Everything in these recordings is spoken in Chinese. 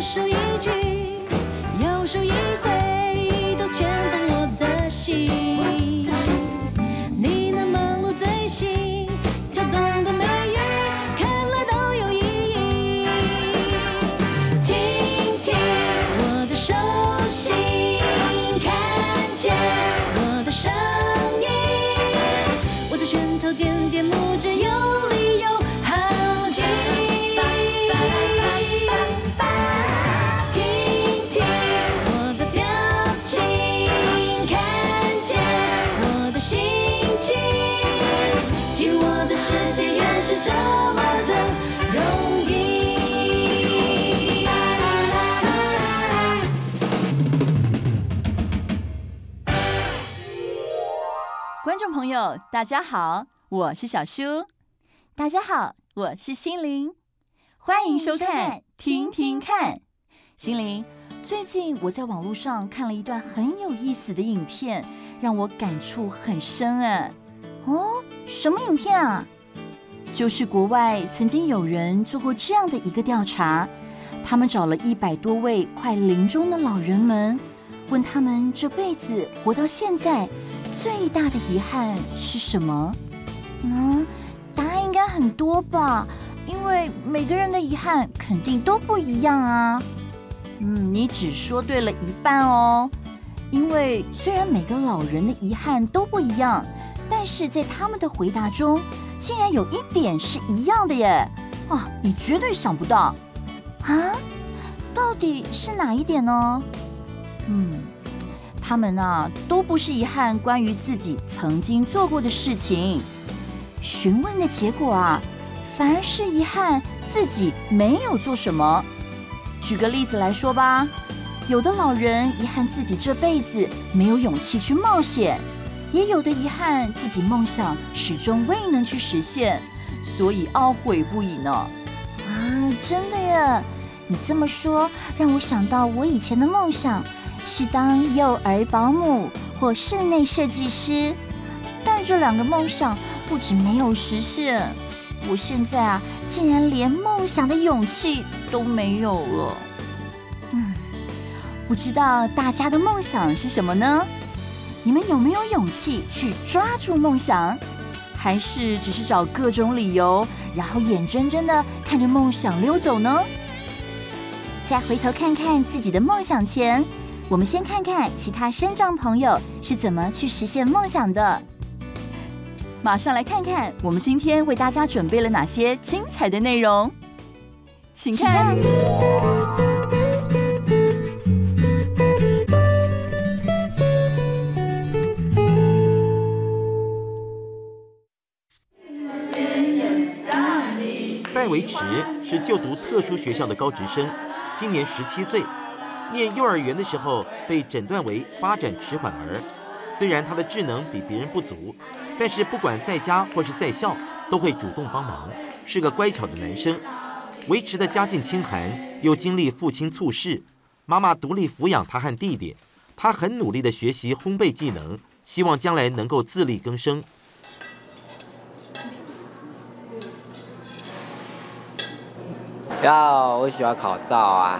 手一举，有手一挥，都牵动我的心。你那忙碌嘴型，跳动的眉宇，看来都有意义。听听我的手心，看见我的声音，我的拳头点点拇指，有理由好奇。听听我的表情，看见我的心情，进入我的世界原是这么的容易。 观众朋友，大家好，我是小舒。 大家好， 我是心灵，欢迎收看听听看。心灵，最近我在网络上看了一段很有意思的影片，让我感触很深啊。 哦，什么影片啊？ 就是国外曾经有人做过这样的一个调查，他们找了100多位快临终的老人们，问他们这辈子活到现在最大的遗憾是什么？ 答案应该很多吧，因为每个人的遗憾肯定都不一样啊。 你只说对了一半哦。因为虽然每个老人的遗憾都不一样，但是在他们的回答中，竟然有一点是一样的耶！啊，你绝对想不到啊！到底是哪一点呢？ 他们都不是遗憾关于自己曾经做过的事情。询问的结果反而是遗憾自己没有做什么。举个例子来说吧，有的老人遗憾自己这辈子没有勇气去冒险，也有的遗憾自己梦想始终未能去实现，所以懊悔不已呢。 真的耶！你这么说，让我想到我以前的梦想是当幼儿保姆或室内设计师，但这2个梦想不止没有实现，我现在竟然连梦想的勇气都没有了。 不知道大家的梦想是什么呢？你们有没有勇气去抓住梦想，还是只是找各种理由，然后眼睁睁的看着梦想溜走呢？ 再回头看看自己的梦想前，我们先看看其他身障朋友是怎么去实现梦想的。 马上来看看我们今天为大家准备了哪些精彩的内容，请看。 戴维驰是就读特殊学校的高职生，今年17岁。念幼儿园的时候被诊断为发展迟缓儿。虽然他的智能比别人不足，但是不管在家或是在校，都会主动帮忙，是个乖巧的男生。维持的家境清寒，又经历父亲猝逝，妈妈独立抚养他和弟弟。他很努力地学习烘焙技能，希望将来能够自力更生。 我喜欢考照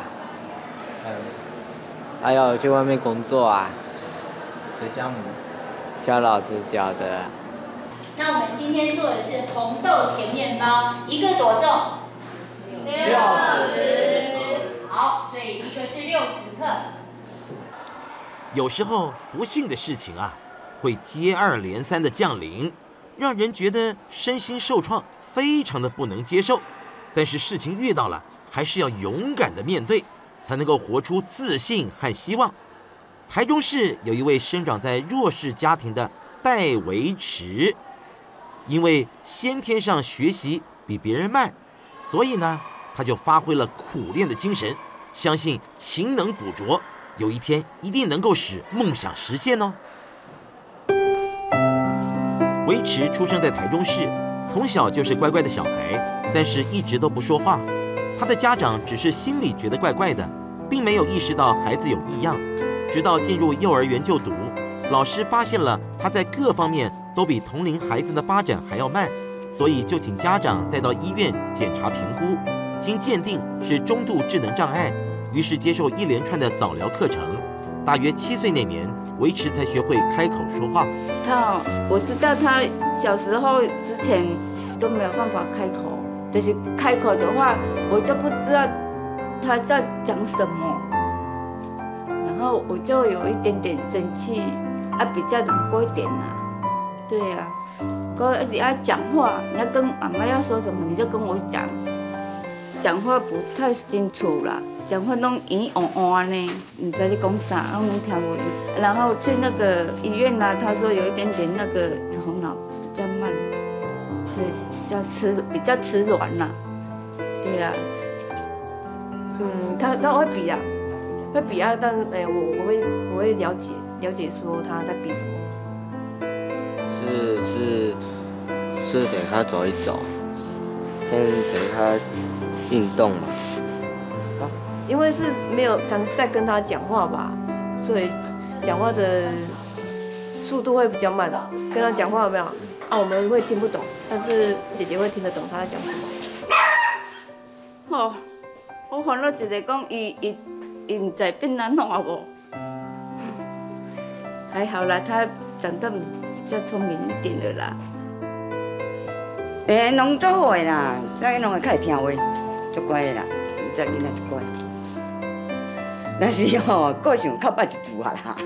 还有去外面工作谁教你？ 肖老师教的。 那我们今天做的是红豆甜面包，一个多重？60。好，所以一个是60克。 有时候不幸的事情会接二连三的降临，让人觉得身心受创，非常的不能接受。但是事情遇到了，还是要勇敢的面对，才能够活出自信和希望。台中市有一位生长在弱势家庭的戴维驰，因为先天上学习比别人慢，所以呢，他就发挥了苦练的精神，相信勤能补拙，有一天一定能够使梦想实现哦。维驰出生在台中市，从小就是乖乖的小孩，但是一直都不说话。他的家长只是心里觉得怪怪的，并没有意识到孩子有异样。直到进入幼儿园就读，老师发现了他在各方面都比同龄孩子的发展还要慢，所以就请家长带到医院检查评估。经鉴定是中度智能障碍， 于是接受一连串的早疗课程。大约7岁那年，维持才学会开口说话。 我知道他小时候之前都没有办法开口，就是开口的话，我就不知道他在讲什么，然后我就有一点点生气，比较难过一点啦。对呀，你要讲话，你要跟妈妈要说什么，你就跟我讲。讲话不太清楚啦，讲话拢圆弯弯呢，唔知你讲啥，我拢听不懂。然后去那个医院啦，他说有一点点那个头脑比较慢，对，比较迟软啦，对呀。 他会比啊，但我会了解说他在比什么。 是给他走一走，先给他运动嘛。 因为是没有常在跟他讲话吧，所以讲话的速度会比较慢。跟他讲话有没有？我们会听不懂，但是姐姐会听得懂他在讲什么。我烦恼一个讲伊唔知变安怎无？还好啦，他长得比较聪明一点的啦。 拢做好的啦，这拢会较会听话，足乖的啦，这囡仔足乖。但是个性较歹一拄啊啦。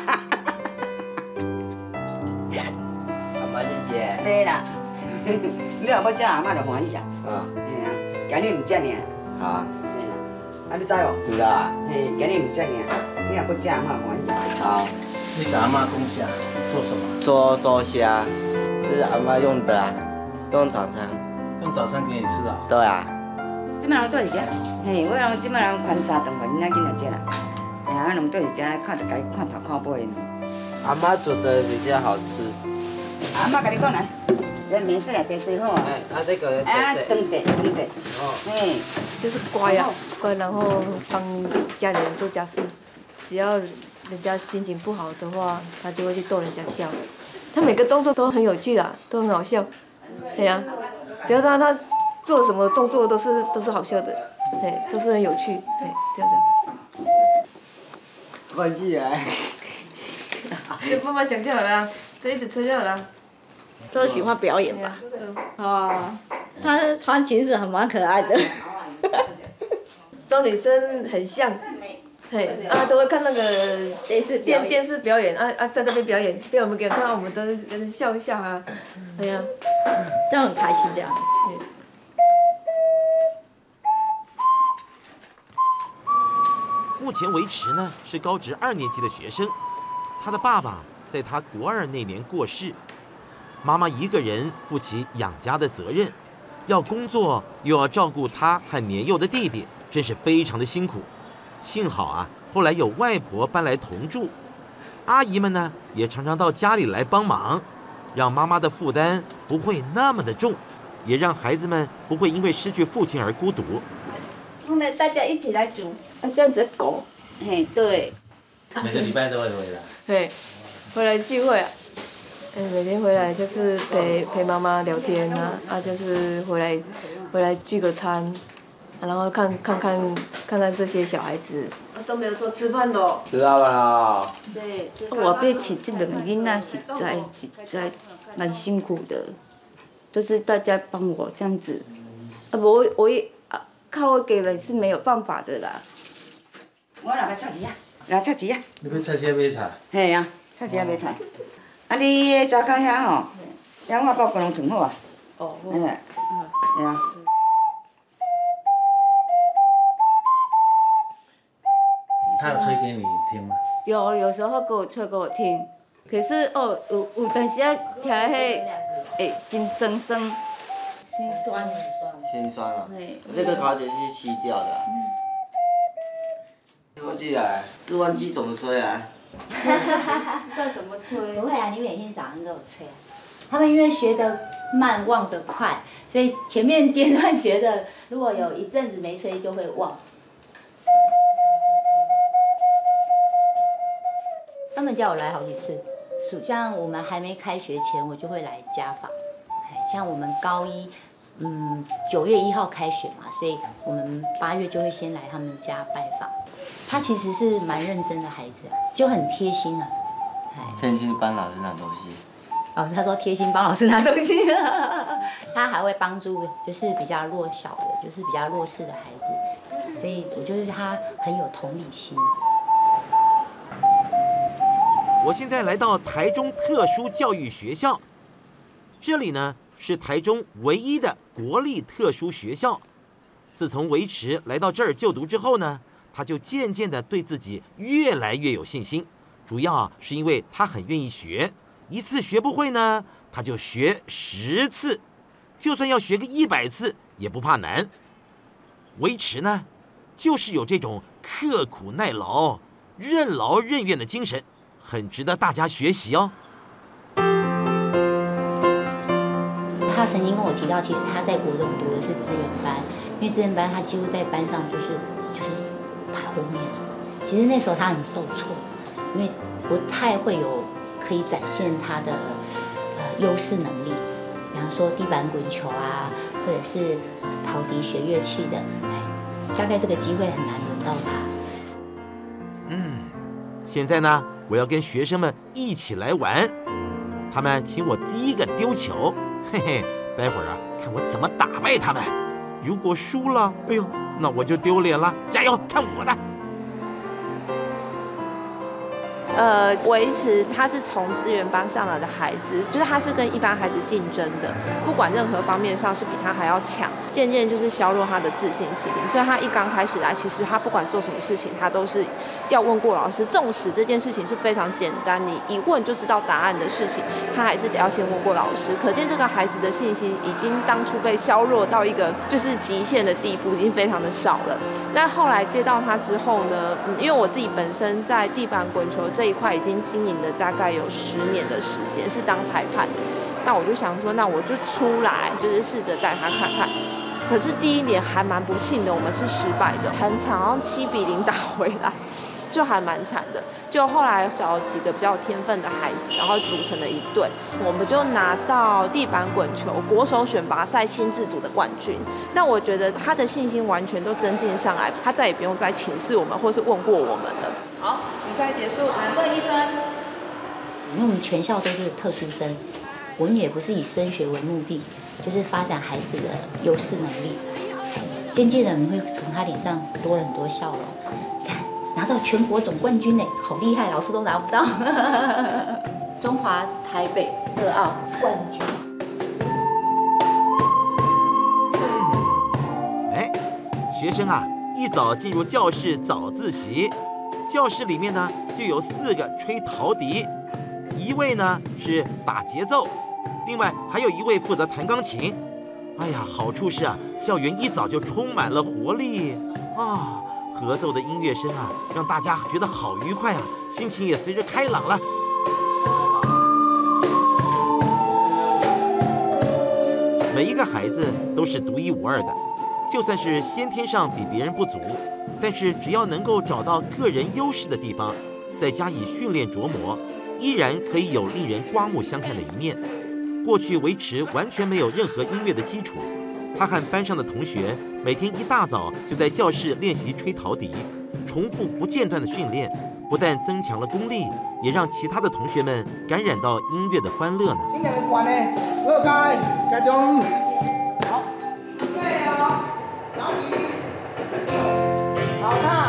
阿妈谢谢。 没啦，你若要食阿妈就欢喜啊。嘿啊，今日唔食尔。 好啊。 你知无？ 知道啊。 嘿，今日唔食尔，你若要食阿妈欢喜。 好。 你给阿妈供虾，做什么？ 做豆虾，是阿妈用的啊，用早餐。 用早餐给你吃啊？ 对啊。 即摆人倒伫遮，嘿，我人即摆人宽3顿饭，囡仔囡仔食啦。哎呀，人倒伫遮，看着家看头看尾。 阿妈煮的比较好吃。 阿妈甲你讲来，这面色也得洗好啊。 这个。 长的。嘿， 就是乖啊，乖，然后帮家里人做家事，只要人家心情不好的话，他就会去逗人家笑。他每个动作都很有趣啊，都很好笑。对呀，只要他做什么动作都是好笑的，都是很有趣，这样的。 关起来。 这妈妈讲就好了，这一直吹就好了。 都喜欢表演吧？他穿裙子还蛮可爱的。 装女生很像。都会看那个电视表演在这边表演，被我们给看到，我们都是笑一笑啊，对呀， 这样很开心这样。 目前维持呢是高职2年级的学生，他的爸爸在他国2那年过世，妈妈一个人负起养家的责任，要工作又要照顾他和年幼的弟弟，真是非常的辛苦。幸好啊，后来有外婆搬来同住，阿姨们呢也常常到家里来帮忙，让妈妈的负担不会那么的重，也让孩子们不会因为失去父亲而孤独。 后来大家一起来煮，这样子搞，对。 每个礼拜都会回来。 对，回来聚会啊，每天回来就是陪妈妈聊天啊，就是回来聚个餐。然后看看这些小孩子，都没有说吃饭的。 知道了。 对，我被起这两个囡仔实在蛮辛苦的，都是大家帮我这样子，我也靠我给了是没有办法的啦。 我来要插钱啊，来插钱啊。 你要插钱买菜？ 嘿啊，插钱买菜。你迄早卡遐吼，我把锅拢烫好啊。嘿啊。 他有吹给你听吗？ 有时候给我听，可是有当时听心酸，心酸。 心酸啊！这个卡钳是漆掉的。我记得，制温机怎么吹啊？ 知道怎么吹？ 不会啊，你每天早上都有吹啊。他们因为学得慢，忘得快，所以前面阶段学的，如果有一阵子没吹，就会忘。他们叫我来好几次，像我们还没开学前，我就会来家访。像我们高一，9月1号开学嘛所以我们8月就会先来他们家拜访。他其实是蛮认真的孩子，就很贴心啊。 贴心帮老师拿东西。 哦，他说贴心帮老师拿东西，他还会帮助就是比较弱小的，就是比较弱势的孩子，所以我觉得他很有同理心。 我现在来到台中特殊教育学校，这里呢是台中唯一的国立特殊学校。自从维持来到这儿就读之后呢，他就渐渐的对自己越来越有信心。主要是因为他很愿意学，一次学不会呢，他就学10次，就算要学个100次也不怕难。维持呢，就是有这种刻苦耐劳、任劳任怨的精神，很值得大家学习哦。 他曾经跟我提到，其实他在国中读的是资源班，因为资源班他几乎在班上就是排后面。其实那时候他很受挫，因为不太会有可以展现他的优势能力，比方说地板滚球啊，或者是陶笛学乐器的，大概这个机会很难轮到他。 现在呢，我要跟学生们一起来玩。他们请我第一个丢球，嘿嘿，待会儿啊，看我怎么打败他们。如果输了，哎呦，那我就丢脸了。加油，看我的！ 维持他是从资源班上来的孩子，就是他是跟一般孩子竞争的，不管任何方面上是比他还要强，渐渐就是削弱他的自信心。所以他一刚开始来，其实他不管做什么事情，他都是要问过老师。纵使这件事情是非常简单，你一问就知道答案的事情，他还是得要先问过老师。可见这个孩子的信心已经当初被削弱到一个就是极限的地步，已经非常的少了。那后来接到他之后呢，因为我自己本身在地板滚球这一块已经经营了大概有10年的时间，是当裁判。那我就想说，那我就出来，就是试着带他看看。可是第一年还蛮不幸的，我们是失败的，很惨，好像7比0打回来，就还蛮惨的。就后来找几个比较有天分的孩子，然后组成了一队，我们就拿到地板滚球国手选拔赛新制组的冠军。那我觉得他的信心完全都增进上来，他再也不用再请示我们或是问过我们了。好，比赛结束，2队1分。 因为我们全校都是特殊生，我们也不是以升学为目的，就是发展孩子的优势能力。渐渐的，你会从他脸上多了很多笑容。看，拿到全国总冠军呢，好厉害，老师都拿不到。中华台北2奥冠军。 学生啊，一早进入教室早自习。教室里面呢，就有4个吹陶笛，1位呢是打节奏，另外还有1位负责弹钢琴。哎呀，好处是啊，校园一早就充满了活力啊！合奏的音乐声啊，让大家觉得好愉快啊，心情也随着开朗了。每一个孩子都是独一无二的，就算是先天上比别人不足，但是只要能够找到个人优势的地方，再加以训练琢磨，依然可以有令人刮目相看的一面。过去维持完全没有任何音乐的基础，他和班上的同学每天一大早就在教室练习吹陶笛，重复不间断的训练，不但增强了功力，也让其他的同学们感染到音乐的欢乐呢。 今天的关呢，2开，集中，好，对哦，然后你，好看。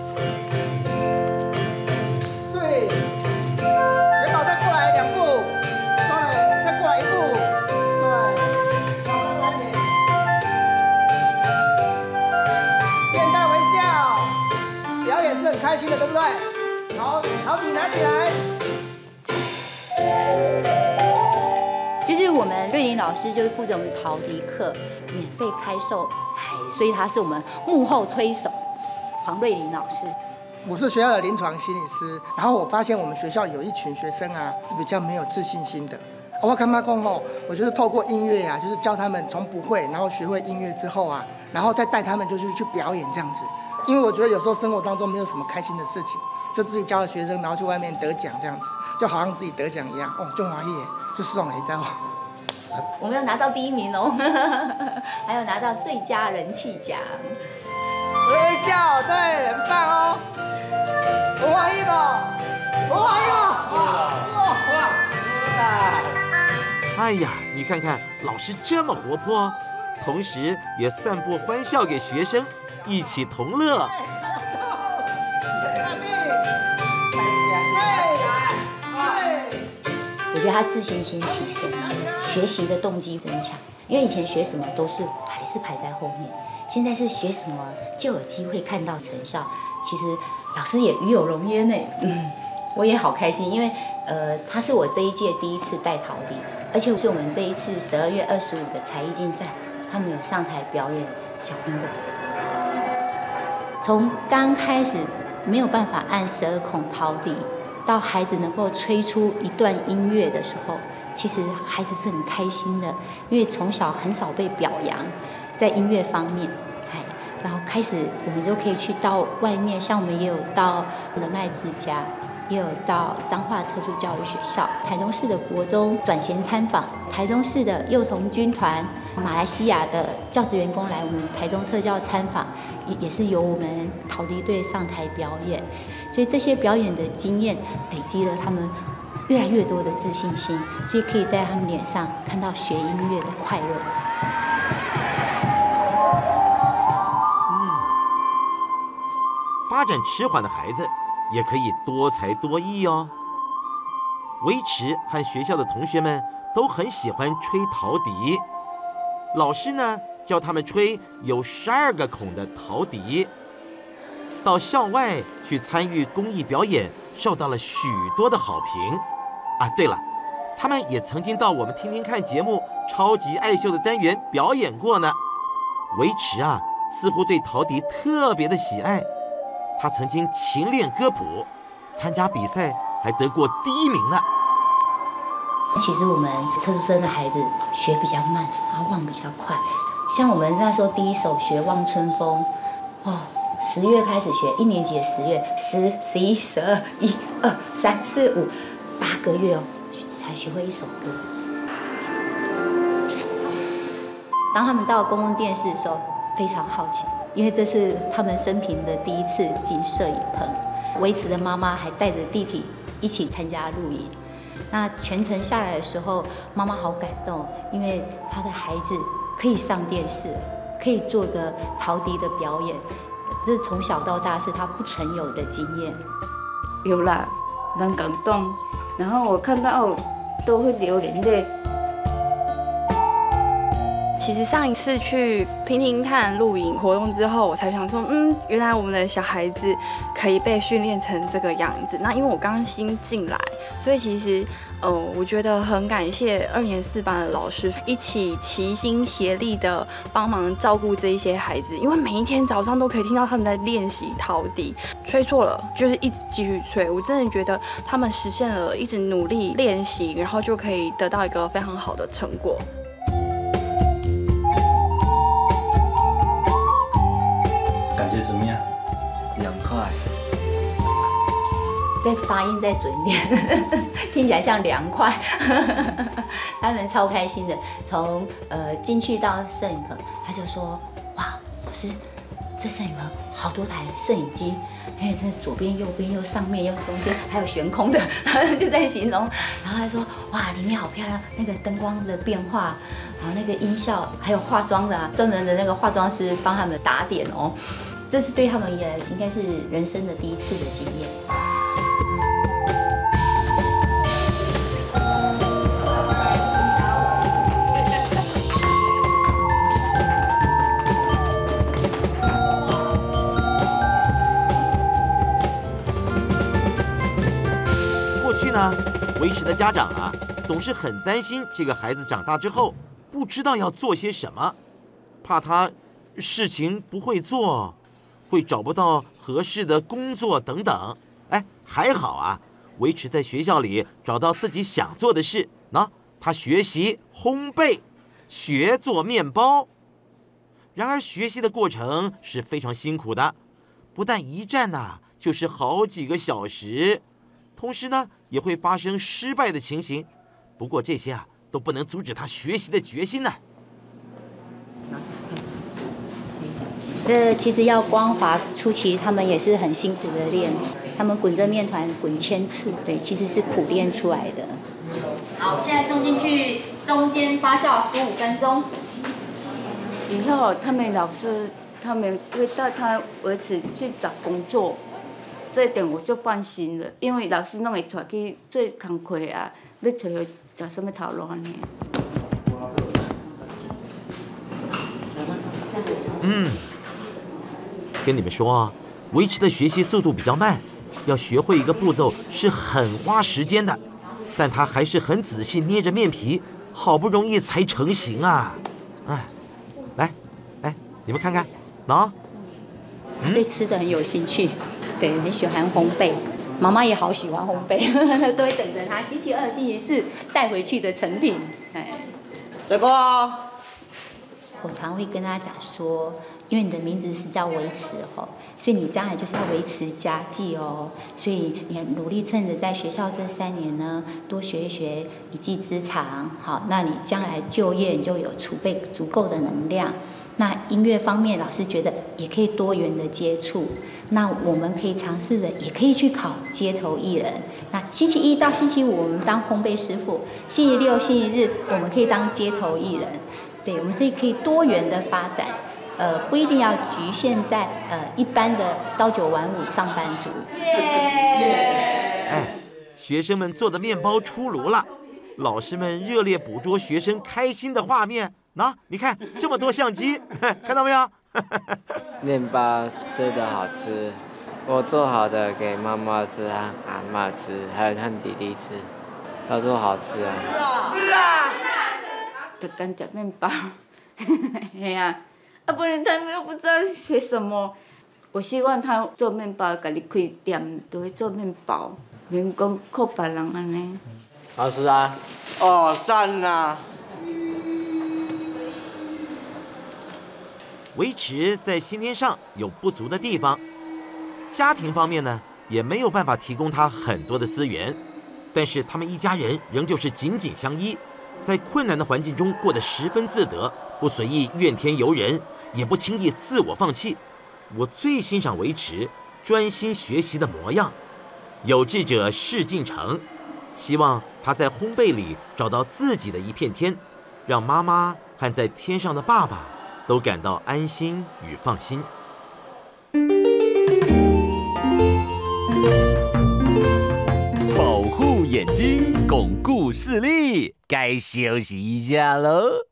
开心的，对不对？好，陶笛拿起来。 就是我们瑞玲老师就是负责我们陶笛课免费开售，所以他是我们幕后推手黄瑞玲老师。 我是学校的临床心理师，然后我发现我们学校有一群学生啊是比较没有自信心的。我干嘛讲吼？我就是透过音乐啊，就是教他们从不会，然后学会音乐之后啊，然后再带他们就是去表演这样子。因为我觉得有时候生活当中没有什么开心的事情，就自己教了学生，然后去外面得奖这样子，就好像自己得奖一样，哦，就欢喜，就爽了，你知道吗？ 我们有拿到第1名哦，还有拿到最佳人气奖。 微笑，对，很棒哦。不怀疑吧？不怀疑吧？ 哎呀，你看看老师这么活泼，同时也散播欢笑给学生，一起同乐。 我觉得他自信心提升，学习的动机增强。因为以前学什么都是还是排在后面，现在是学什么就有机会看到成效。其实老师也与有荣焉呢。我也好开心，因为他是我这一届第1次带陶笛，而且是我们这一次12月25的才艺竞赛，他们有上台表演小苹果。从刚开始没有办法按12孔陶笛，到孩子能够吹出一段音乐的时候，其实孩子是很开心的，因为从小很少被表扬在音乐方面，然后开始我们就可以去到外面，像我们也有到仁爱之家，也有到彰化特殊教育学校、台中市的国中转衔参访，台中市的幼童军团、马来西亚的教职员工来我们台中特教参访，也是由我们陶笛队上台表演，所以这些表演的经验累积了他们越来越多的自信心，所以可以在他们脸上看到学音乐的快乐。 发展迟缓的孩子也可以多才多艺哦。维持和学校的同学们都很喜欢吹陶笛，老师呢教他们吹有12个孔的陶笛。到校外去参与公益表演，受到了许多的好评。对了，他们也曾经到我们听听看节目《超级爱秀》的单元表演过呢。维持似乎对陶笛特别的喜爱，他曾经勤练歌谱，参加比赛还得过第1名呢。 其实我们特殊生的孩子学比较慢，然后忘比较快。像我们那时候第1首学《望春风》，10月开始学，1年级的10月，10、11、12、1、2、3、4、5，8个月才学会1首歌。当他们到公共电视的时候，非常好奇，因为这是他们生平的第1次进摄影棚。维持的妈妈还带着弟弟一起参加录影。那全程下来的时候，妈妈好感动，因为她的孩子可以上电视，可以做个陶笛的表演，这从小到大是她不曾有的经验。 有啦，蛮感动，然后我看到都会流眼泪。 其实上一次去听听看录影活动之后，我才想说，原来我们的小孩子可以被训练成这个样子。那因为我刚新进来，所以其实我觉得很感谢2年4班的老师一起齐心协力的帮忙照顾这一些孩子，因为每一天早上都可以听到他们在练习陶笛，吹错了就是一直继续吹。我真的觉得他们实现了一直努力练习，然后就可以得到一个非常好的成果。 感觉怎么样 ？2块。 再发音再准一点，听起来像凉快。他们超开心的，从进去到摄影棚，他就说：“哇，老师，这摄影棚好多台摄影机，这左边、右边、又上面、又中间，还有悬空的。”就在形容，然后他说：“哇，里面好漂亮，那个灯光的变化，然后那个音效，还有化妆的专门的那个化妆师帮他们打点哦。”这是对他们也应该是人生的第1次的经验。 过去呢，维持的家长总是很担心这个孩子长大之后不知道要做些什么，怕他事情不会做，会找不到合适的工作等等。还好维持在学校里找到自己想做的事。他学习烘焙，学做面包。然而学习的过程是非常辛苦的，不但一站就是好几个小时，同时呢也会发生失败的情形。不过这些都不能阻止他学习的决心呢。 这其实要光滑初期，他们也是很辛苦的练，他们滚这面团滚1000次，对，其实是苦练出来的。 好，我现在送进去，中间发酵15分钟。 以后他们老师他们会带他儿子去找工作，这一点我就放心了，因为老师弄会带去做工课啊，要找伊找什么头路呢？ 跟你们说啊，维持的学习速度比较慢，要学会一个步骤是很花时间的，但他还是很仔细捏着面皮，好不容易才成型啊！哎，来，你们看看，喏， 他对吃的很有兴趣，对，很喜欢烘焙。妈妈也好喜欢烘焙，都会等着他星期2、星期4带回去的成品。哎， 这个， 我常会跟他讲说，因为你的名字是叫维持哦，所以你将来就是要维持家计哦。所以你很努力，趁着在学校这3年呢，多学一学一技之长，好，那你将来就业你就有储备足够的能量。那音乐方面，老师觉得也可以多元的接触。那我们可以尝试的，也可以去考街头艺人。那星期1到星期5我们当烘焙师傅，星期6、星期日我们可以当街头艺人。对，我们所以可以多元的发展。不一定要局限在一般的朝9晚5上班族。 哎，学生们做的面包出炉了，老师们热烈捕捉学生开心的画面。喏，你看这么多相机，看到没有？ 面包吃的好吃，我做好的给妈妈吃，和阿嬷吃，还有和弟弟吃，他说好吃啊。 是啊，就干吃面包，嘿啊。不然他们又不知道学什么。我希望他做面包，家己开店，就会做面包，免讲靠别人安尼。 好吃啊！哦，赞啊！ 维持在先天上有不足的地方，家庭方面呢也没有办法提供他很多的资源，但是他们一家人仍旧是紧紧相依，在困难的环境中过得十分自得，不随意怨天尤人，也不轻易自我放弃。我最欣赏维持专心学习的模样，有志者事竟成。希望他在烘焙里找到自己的一片天，让妈妈和在天上的爸爸都感到安心与放心。 保护眼睛，巩固视力，该休息一下喽。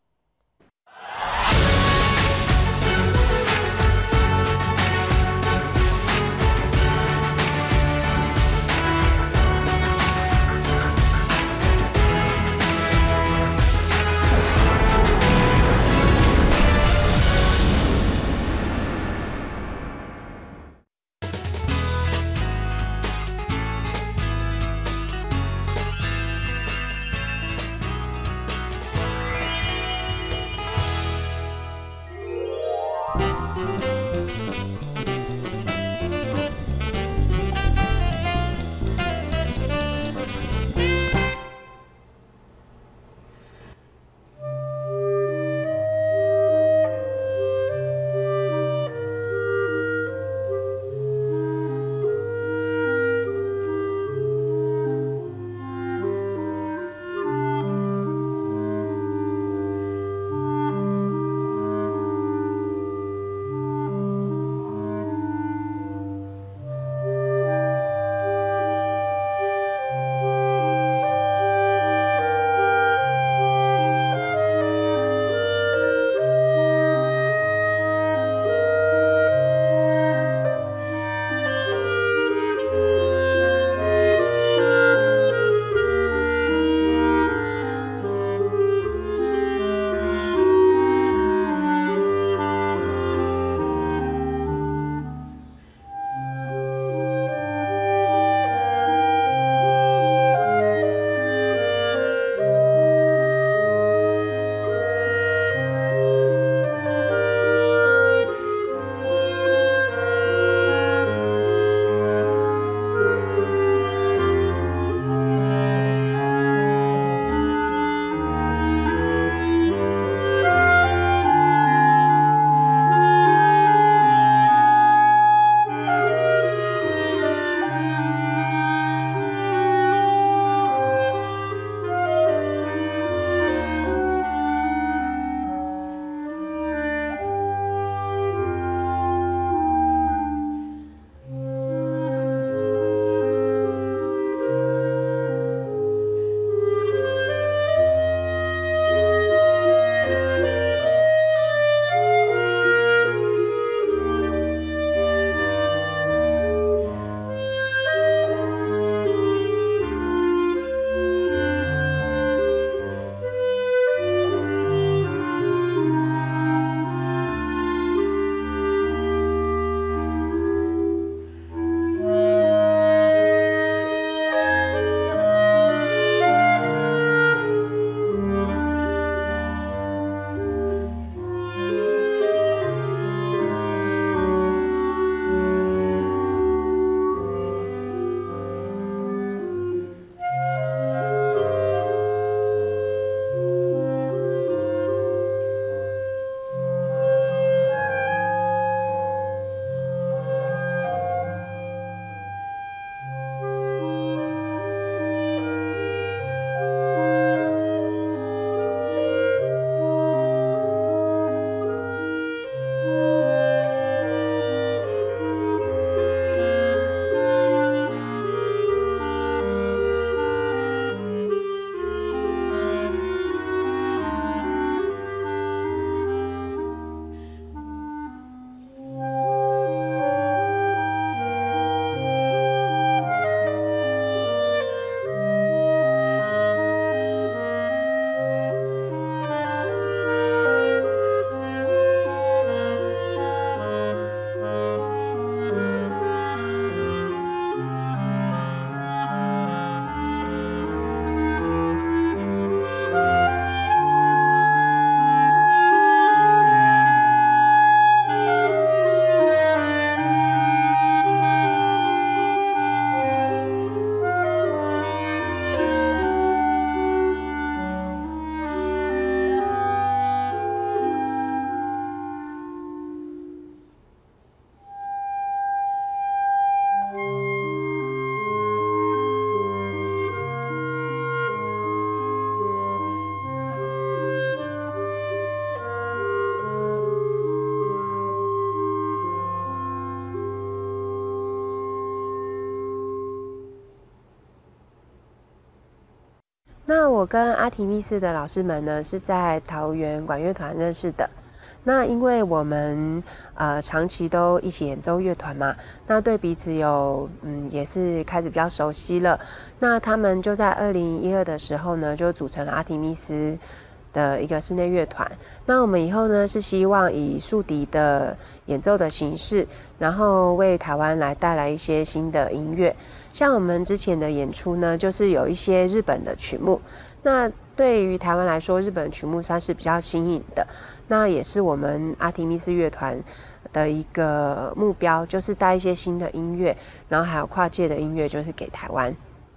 那我跟阿提密斯的老师们呢，是在桃园管乐团认识的。那因为我们长期都一起演奏乐团嘛，那对彼此也是开始比较熟悉了。那他们就在2012的时候呢，就组成了阿提密斯的一个室内乐团。那我们以后呢是希望以竖笛的演奏的形式，然后为台湾来带来一些新的音乐。像我们之前的演出呢，就是有一些日本的曲目。那对于台湾来说，日本曲目算是比较新颖的。那也是我们阿提密斯乐团的一个目标，就是带一些新的音乐，然后还有跨界的音乐，就是给台湾。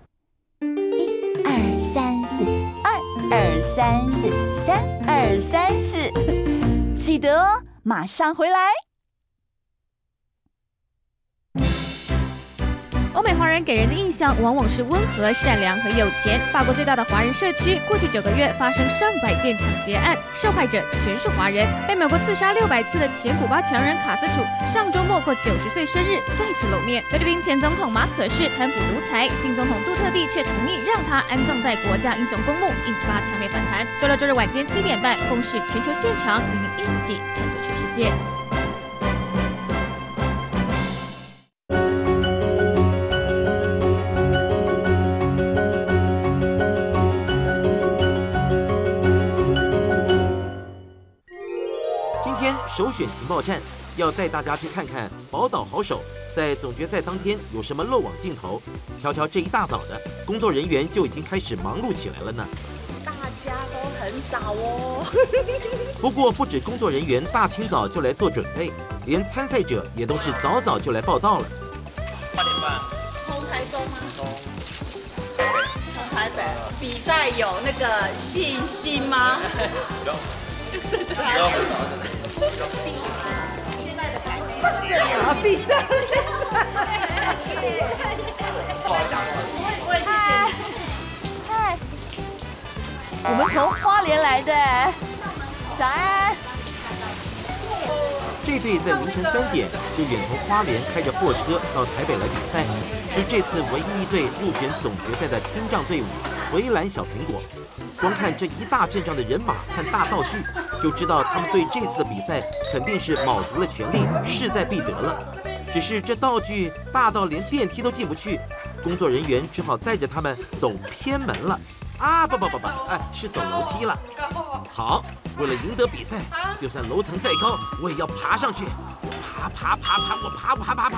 1、2、3、4，2、2、3、4，3、2、3、4，记得哦，马上回来。 欧美华人给人的印象往往是温和、善良和有钱。法国最大的华人社区，过去9个月发生上百件抢劫案，受害者全是华人。被美国刺杀600次的前古巴强人卡斯楚，上周末过90岁生日再次露面。菲律宾前总统马可仕贪腐独裁，新总统杜特地却同意让他安葬在国家英雄公墓，引发强烈反弹。周六周日晚间7点半，公视全球现场与您一起探索全世界。 首选情报站要带大家去看看宝岛好手在总决赛当天有什么漏网镜头。瞧瞧这一大早的，工作人员就已经开始忙碌起来了呢。 大家都很早哦。 不过不止工作人员大清早就来做准备，连参赛者也都是早早就来报到了。 8点半。从台中吗？从台北。比赛有那个信心吗？有。比赛的感觉。比赛。 嗨，我们从花莲来的，早安。 这队在凌晨3点就远从花莲开着货车到台北来比赛，是这次唯一一队入选总决赛的听障队伍——回蓝小苹果。光看这一大阵仗的人马和大道具，就知道他们对这次的比赛肯定是卯足了全力，势在必得了。只是这道具大到连电梯都进不去，工作人员只好带着他们走偏门了。啊，不，哎，是走楼梯了。好，为了赢得比赛，就算楼层再高，我也要爬上去。爬，我爬，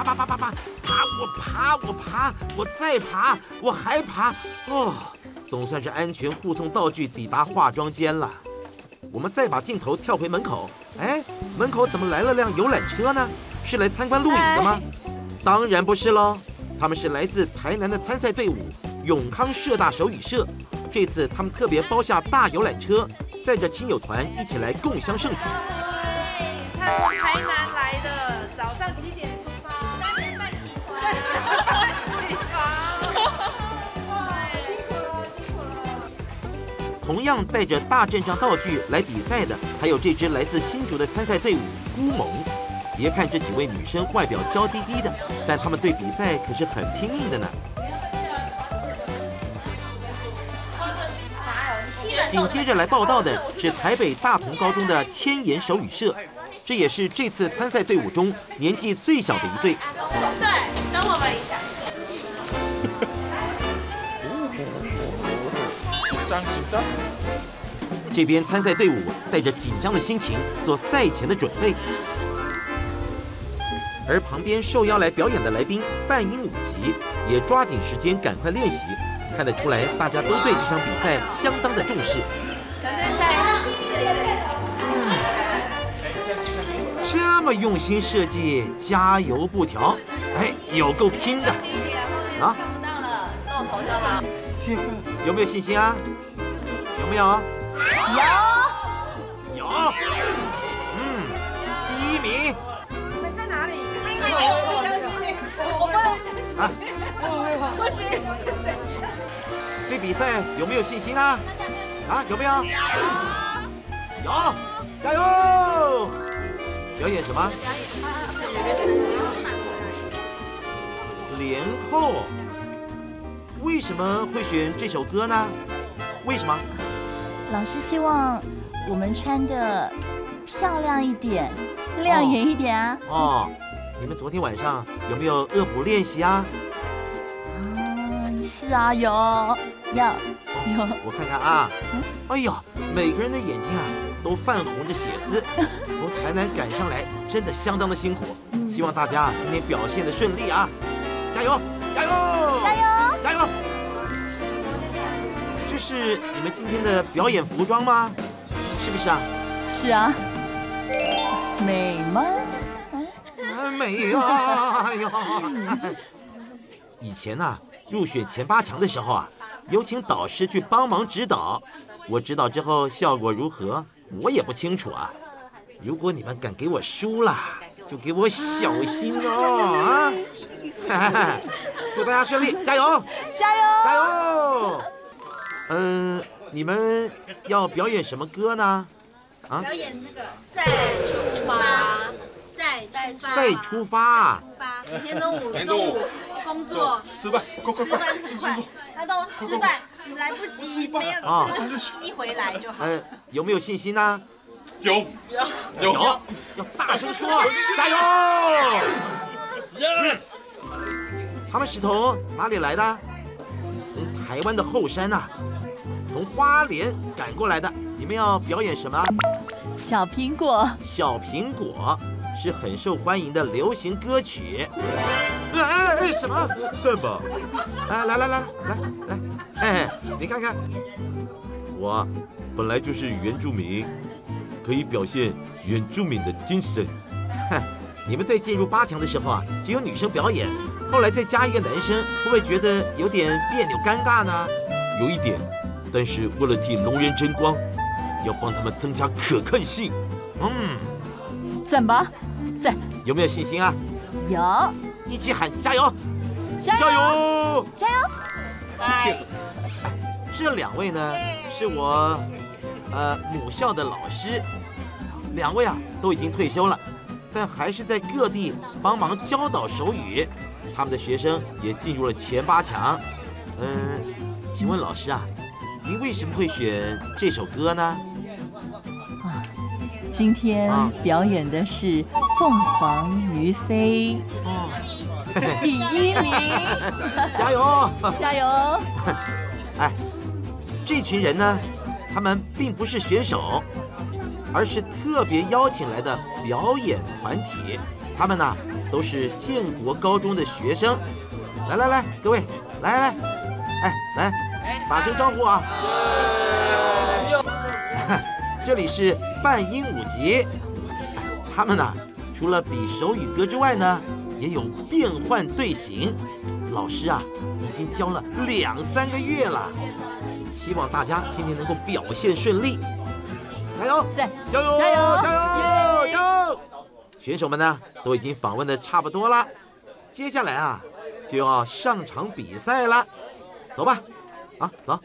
我再爬，我还爬。哦，总算是安全护送道具抵达化妆间了。我们再把镜头跳回门口，哎，门口怎么来了辆游览车呢？是来参观录影的吗？当然不是喽，他们是来自台南的参赛队伍永康社大手语社。这次他们特别包下大游览车，载着亲友团一起来共襄盛举。 他从台南来的，早上几点出发？3点半起床。起床。辛苦了。 同样带着大阵仗道具来比赛的，还有这支来自新竹的参赛队伍孤盟。别看这几位女生外表娇滴滴的，但她们对比赛可是很拼命的呢。紧接着来报道的是台北大同高中的千言手语社，这也是这次参赛队伍中年纪最小的一队。 对，等我们一下。 紧张。 这边参赛队伍带着紧张的心情做赛前的准备，而旁边受邀来表演的来宾半音5级也抓紧时间赶快练习。看得出来，大家都对这场比赛相当的重视。这么用心设计，加油不调，哎，有够拼的啊！ 到了，跟我同车吗？ 有没有信心啊？有没有？有。第1名。 你们在哪里？我不相信你，我不能相信。 啊， 不行。 对比赛有没有信心啊？啊，有没有？有，加油！表演什么？连后。为什么会选这首歌呢？ 为什么？ 老师希望我们穿的漂亮一点，亮眼一点啊。 哦，你们昨天晚上有没有恶补练习啊？ 是啊，有。 我看看啊，哎呦，每个人的眼睛啊都泛红着血丝，从台南赶上来，真的相当的辛苦。希望大家今天表现的顺利啊！加油！加油！ 加油！ 加油！这是你们今天的表演服装吗？是不是啊？ 是啊。美吗？ 美啊！哎呦！以前啊，入选前8强的时候啊，有请导师去帮忙指导。我指导之后效果如何，我也不清楚啊。如果你们敢给我输了，就给我小心哦啊！祝大家顺利，加油！ 加油！ 加油！你们要表演什么歌呢？ 啊？表演那个再出发， 再出发。 每天中午工作， 吃饭，快！ 他都吃饭来不及，没有吃，一回来就好。 有没有信心呢？ 有， 要大声说，加油 ！Yes。 他们是从哪里来的？从台湾的后山呐，从花莲赶过来的。你们要表演什么？ 小苹果。 小苹果是很受欢迎的流行歌曲。什么？这吧？来，你看看，我本来就是原住民，可以表现原住民的精神。你们队进入8强的时候啊，只有女生表演，后来再加一个男生，会不会觉得有点别扭尴尬呢？有一点，但是为了替龙人争光，要帮他们增加可看性。 赞吧，赞！ 有没有信心啊？ 有， 一起喊加油！ 加油！加油！ 这2位呢，是我母校的老师，2位啊都已经退休了，但还是在各地帮忙教导手语。他们的学生也进入了前8强。请问老师啊，您为什么会选这首歌呢？ 今天表演的是《凤凰于飞》第1名， 加油！ 加油！ 这群人呢，他们并不是选手，而是特别邀请来的表演团体。他们呢，都是建国高中的学生。来，各位，来，打声招呼啊！这里是半音舞集，他们呢，除了比手语歌之外呢，也有变换队形。老师啊，已经教了2-3个月了，希望大家今天能够表现顺利，加油！加油！加油！加油！选手们呢，都已经访问的差不多了，接下来啊，就要上场比赛了，走吧，走。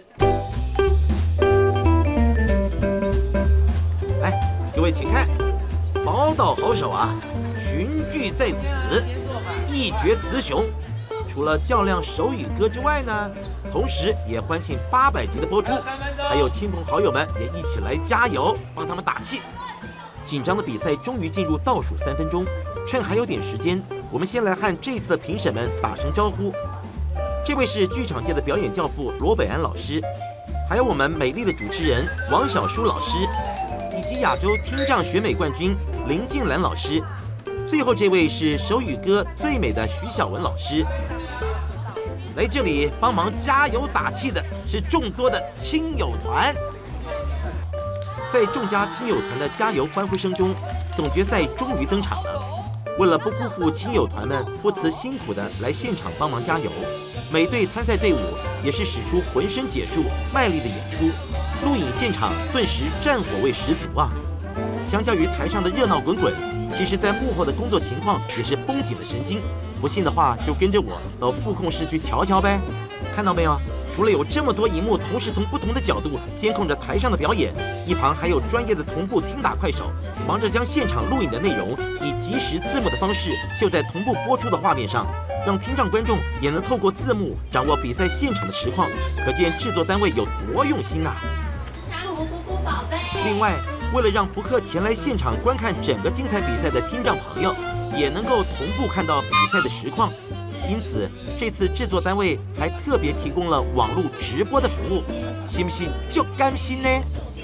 各位请看，宝岛好手啊，群聚在此，一决雌雄。除了较量手语歌之外呢，同时也欢庆800集的播出，还有亲朋好友们也一起来加油，帮他们打气。紧张的比赛终于进入倒数3分钟，趁还有点时间，我们先来和这次的评审们打声招呼。这位是剧场界的表演教父罗北安老师，还有我们美丽的主持人王小舒老师。以及亚洲听障选美冠军林静兰老师，最后这位是手语歌最美的徐小文老师。来这里帮忙加油打气的是众多的亲友团。在众家亲友团的加油欢呼声中，总决赛终于登场了。为了不辜负亲友团们不辞辛苦的来现场帮忙加油，每队参赛队伍也是使出浑身解数，卖力的演出。录影现场顿时战火味十足啊！相较于台上的热闹滚滚，其实在幕后的工作情况也是绷紧了神经。不信的话，就跟着我到副控室去瞧瞧呗。看到没有？ 除了有这么多荧幕同时从不同的角度监控着台上的表演，一旁还有专业的同步听打快手，忙着将现场录影的内容以即时字幕的方式秀在同步播出的画面上，让听障观众也能透过字幕掌握比赛现场的实况，可见制作单位有多用心啊！ 珊瑚姑姑宝贝。 另外，为了让不客前来现场观看整个精彩比赛的听障朋友，也能够同步看到比赛的实况。因此，这次制作单位还特别提供了网络直播的服务，信不信就甘心呢？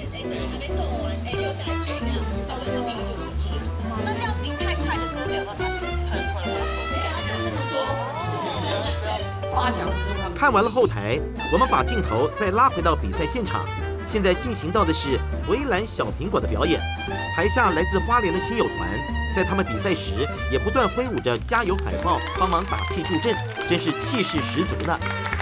那这样停太快的歌没有办法看完了后台，我们把镜头再拉回到比赛现场。现在进行到的是回蓝小苹果的表演，台下来自花莲的亲友团，在他们比赛时也不断挥舞着加油海报，帮忙打气助阵，真是气势十足呢。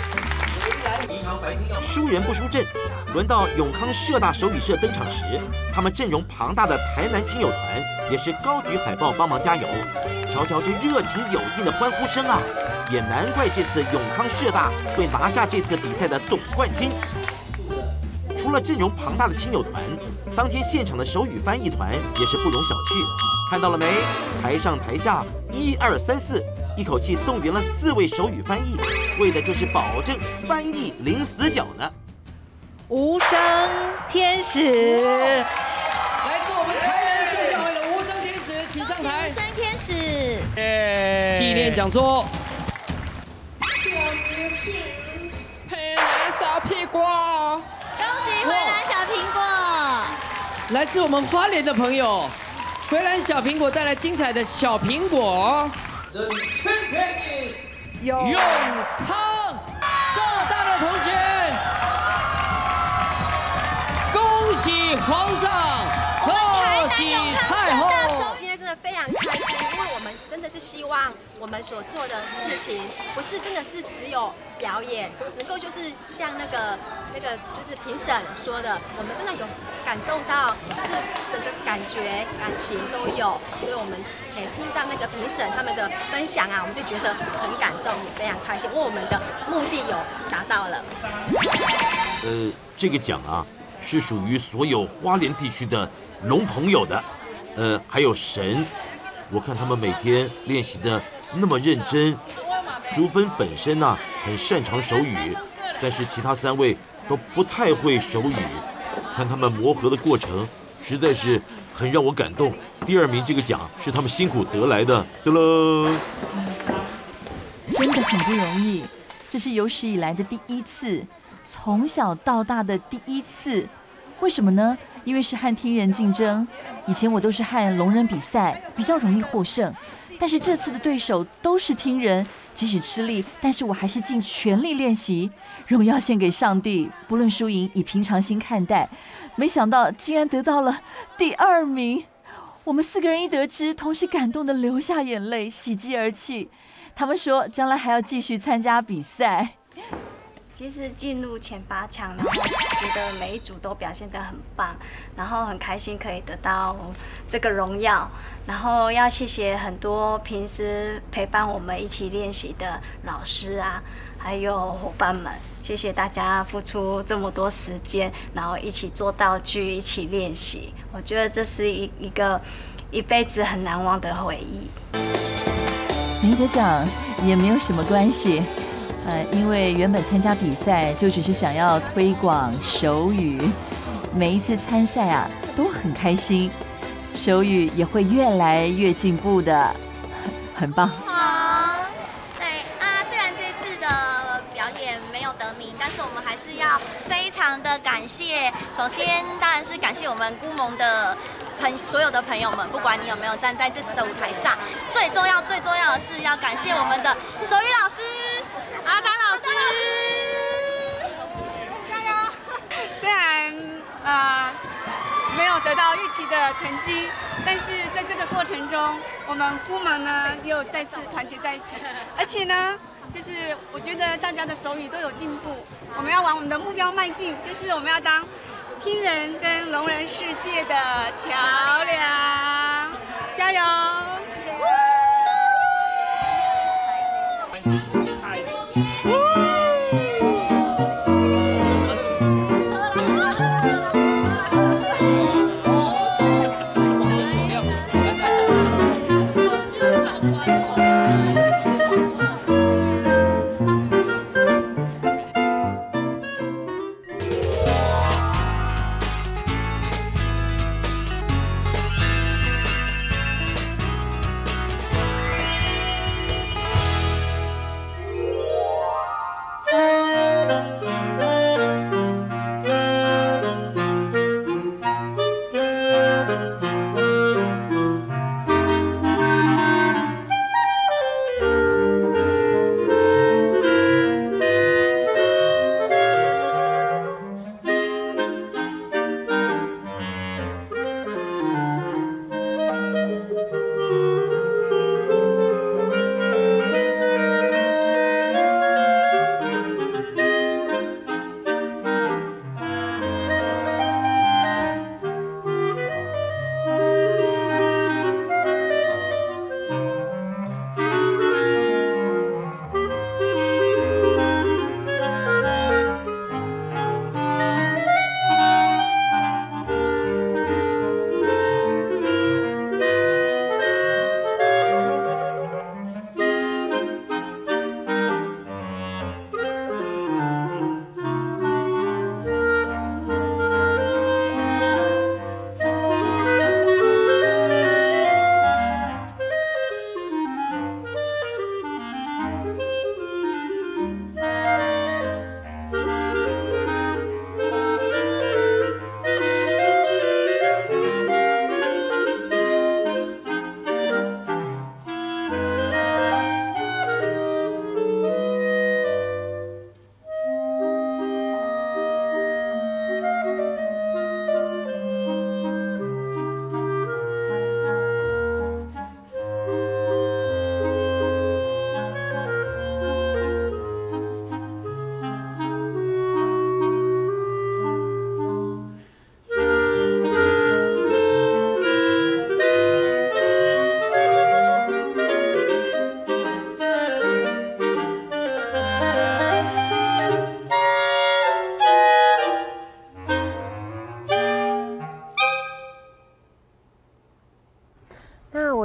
输人不输阵，轮到永康社大手语社登场时，他们阵容庞大的台南亲友团也是高举海报帮忙加油。瞧瞧这热情有劲的欢呼声啊，也难怪这次永康社大会拿下这次比赛的总冠军。除了阵容庞大的亲友团，当天现场的手语翻译团也是不容小觑。看到了没？台上台下1、2、3、4，一口气动员了4位手语翻译，为的就是保证翻译零死角呢。 无声天使， 来自我们台南社教会的无声天使，请上台。 无声天使， 纪念讲座。 佩兰小屁股。 恭喜回蓝小苹果！ 来自我们花莲的朋友，回蓝小苹果带来精彩的小苹果。The champion is 永康社大的同学，恭喜皇上，恭喜太后。 今天真的非常开心，因为我们真的是希望我们所做的事情，不是真的是只有表演，能够就是像那个就是评审说的，我们真的有感动到，就是整个感觉感情都有，所以我们听到那个评审他们的分享啊，我们就觉得很感动，也非常开心，因为我们的目的有达到了。 这个奖啊，是属于所有花莲地区的龙朋友的，还有神。我看他们每天练习的那么认真，淑芬本身呢很擅长手语，但是其他3位都不太会手语，看他们磨合的过程，实在是很让我感动。第2名这个奖是他们辛苦得来的，对了。 真的很不容易，这是有史以来的第1次，从小到大的第1次。为什么呢？因为是和听人竞争，以前我都是和聋人比赛，比较容易获胜。但是这次的对手都是听人，即使吃力，但是我还是尽全力练习。荣耀献给上帝，不论输赢，以平常心看待。没想到竟然得到了第2名，我们4个人一得知，同时感动的流下眼泪，喜极而泣。他们说将来还要继续参加比赛。 其实进入前8强，然后觉得每一组都表现得很棒，然后很开心可以得到这个荣耀，然后要谢谢很多平时陪伴我们一起练习的老师啊，还有伙伴们，谢谢大家付出这么多时间，然后一起做道具，一起练习，我觉得这是一个一辈子很难忘的回忆。 没得奖也没有什么关系。因为原本参加比赛就只是想要推广手语，每一次参赛啊都很开心，手语也会越来越进步的，很棒。 好，对啊，虽然这次的表演没有得名，但是我们还是要非常的感谢。首先当然是感谢我们姑盟的所有的朋友们，不管你有没有站在这次的舞台上，最重要的是要感谢我们的手语老师。阿丹老师，加油！ 虽然没有得到预期的成绩，但是在这个过程中，我们姑盟呢又再次团结在一起，而且呢，就是我觉得大家的手语都有进步，我们要往我们的目标迈进，就是我们要当听人跟聋人世界的桥梁，加油！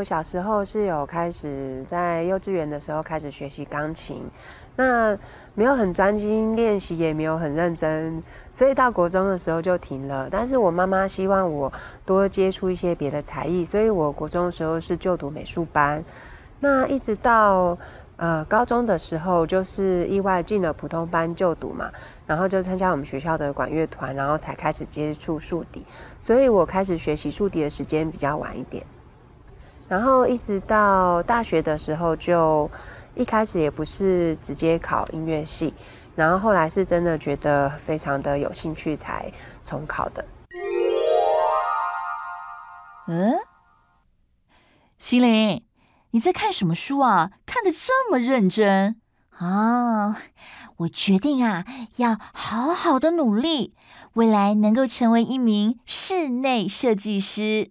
小时候是有开始在幼稚园的时候开始学习钢琴，那没有很专心练习，也没有很认真，所以到国中的时候就停了。但是我妈妈希望我多接触一些别的才艺，所以我国中的时候是就读美术班。那一直到高中的时候，就是意外进了普通班就读嘛，然后就参加我们学校的管乐团，然后才开始接触竖笛，所以我开始学习竖笛的时间比较晚一点。然后一直到大学的时候，就一开始也不是直接考音乐系，然后后来是真的觉得非常的有兴趣才重考的。 希伶，你在看什么书啊？看得这么认真啊！我决定啊，要好好的努力，未来能够成为一名室内设计师。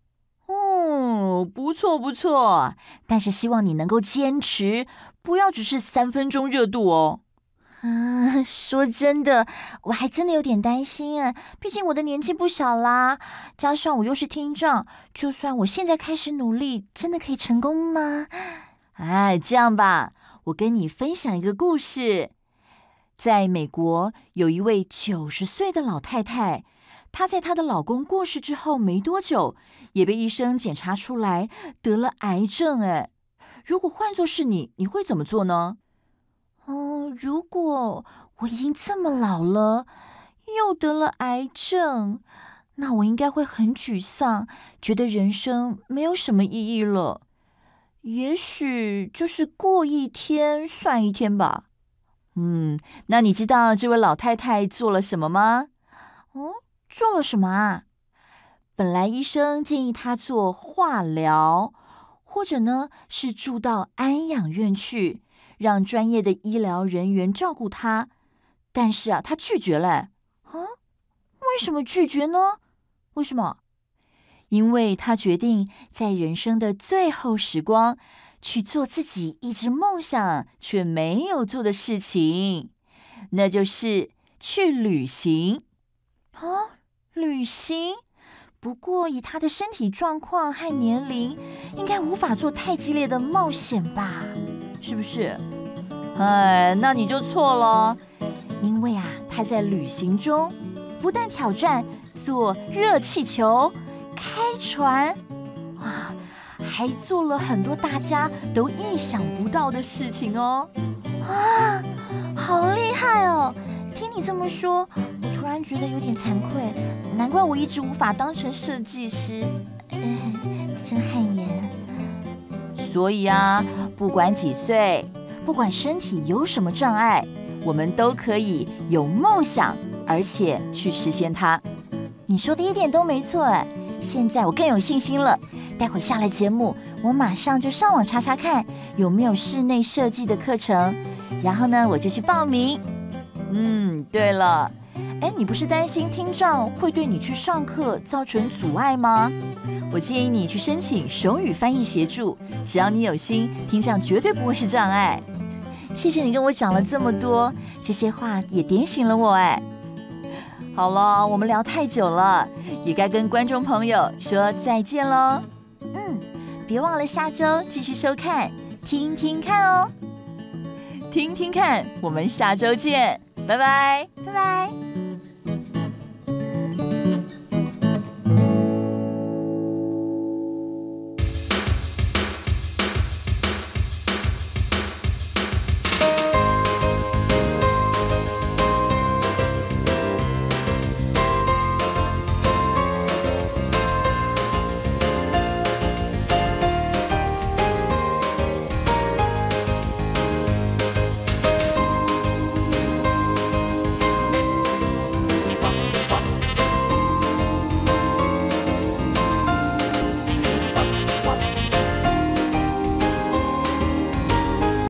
不错不错，但是希望你能够坚持，不要只是3分钟热度哦。说真的，我还真的有点担心啊，毕竟我的年纪不小啦，加上我又是听障，就算我现在开始努力，真的可以成功吗？这样吧，我跟你分享一个故事。在美国，有一位90岁的老太太，她在她的老公过世之后没多久，也被医生检查出来得了癌症。如果换作是你，你会怎么做呢？如果我已经这么老了，又得了癌症，那我应该会很沮丧，觉得人生没有什么意义了。也许就是过一天算一天吧。那你知道这位老太太做了什么吗？做了什么啊？本来医生建议她做化疗，或者呢是住到安养院去，让专业的医疗人员照顾她。但是啊，她拒绝了。为什么拒绝呢？为什么？因为她决定在人生的最后时光去做自己一直梦想却没有做的事情，那就是去旅行。旅行？不过以她的身体状况和年龄，应该无法做太激烈的冒险吧？是不是？那你就错了。因为啊，她在旅行中不但挑战坐热气球、开船，还做了很多大家都意想不到的事情哦。好厉害哦！听你这么说，我突然觉得有点惭愧，难怪我一直无法当成设计师，真汗颜。所以啊，不管几岁，不管身体有什么障碍，我们都可以有梦想，而且去实现它。你说的一点都没错，现在我更有信心了。待会下来节目，我马上就上网查查看有没有室内设计的课程，然后呢，我就去报名。对了，你不是担心听障会对你去上课造成阻碍吗？我建议你去申请手语翻译协助，只要你有心，听障绝对不会是障碍。谢谢你跟我讲了这么多，这些话也点醒了我。好了，我们聊太久了，也该跟观众朋友说再见喽。别忘了下周继续收看听听看哦。听听看，我们下周见，拜拜，拜拜。